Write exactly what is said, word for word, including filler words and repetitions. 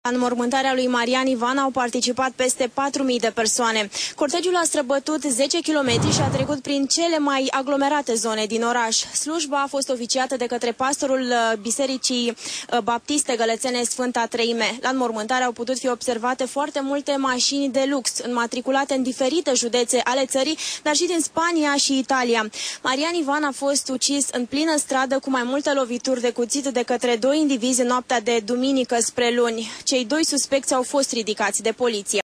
La înmormântarea lui Marian Ivan au participat peste patru mii de persoane. Cortegiul a străbătut zece kilometri și a trecut prin cele mai aglomerate zone din oraș. Slujba a fost oficiată de către pastorul Bisericii Baptiste Gălățene Sfânta Treime. La înmormântare au putut fi observate foarte multe mașini de lux, înmatriculate în diferite județe ale țării, dar și din Spania și Italia. Marian Ivan a fost ucis în plină stradă cu mai multe lovituri de cuțit de către doi indivizi în noaptea de duminică spre luni. Cei doi suspecți au fost ridicați de poliție.